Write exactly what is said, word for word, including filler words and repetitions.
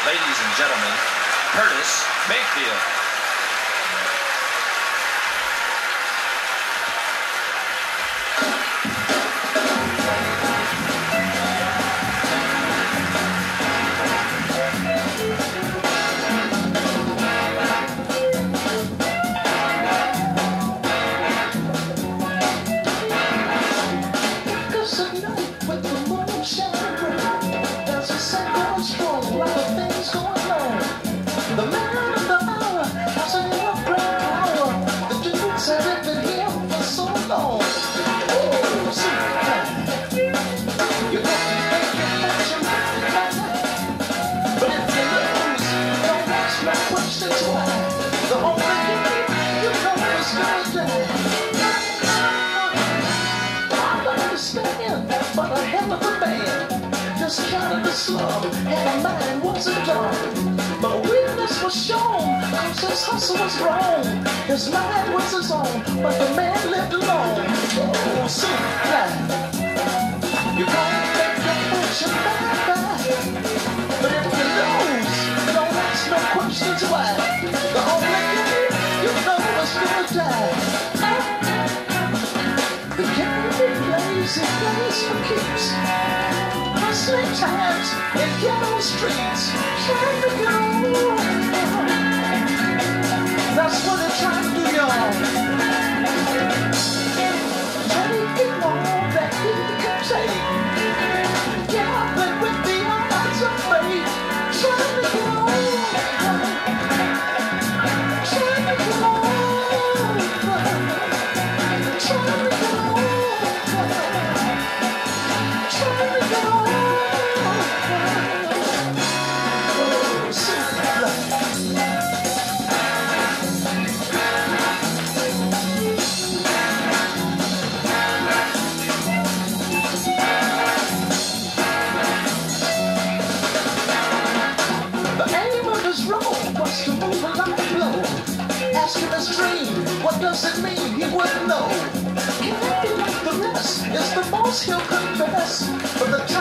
Ladies and gentlemen, Curtis Mayfield. The man of the hour has enough great power. The dudes have been here for so long. Oh, see, you got to make your fortune right. But if you lose, don't ask no questions why. The only game you know is gonna die. I understand, but a hell of a man just counted the slum, and a mind wasn't done. But weakness was shown, cause his hustle was wrong. His mind was his own, but the man lived alone. Oh, see, now, you can't make your fortune back. But if you lose, don't ask no questions why. The only game you know is gonna die. The game he plays, he plays for keeps. Hustling times in ghetto streets, trying to get on. That's what they're trying to do, y'all. Taking all that he can take. Gambling with the odds of fate. Trying to get on. Trying to get on. Trying to get on. Trying to get on. To move a light blow. Asking his dream, what does it mean? He wouldn't know. Can't be like the rest. It's the most he'll confess. But the